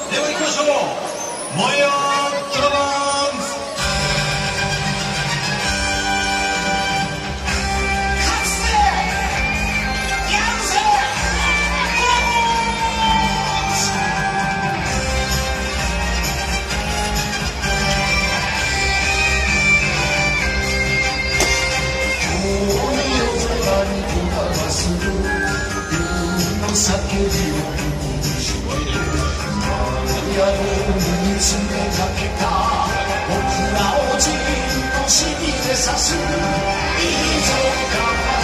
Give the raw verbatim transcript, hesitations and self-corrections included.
では行きましょう。燃えよドラゴンズ。 叫びを耳にして野郎に詰めかけた僕らをじっとしびれさすいいぞ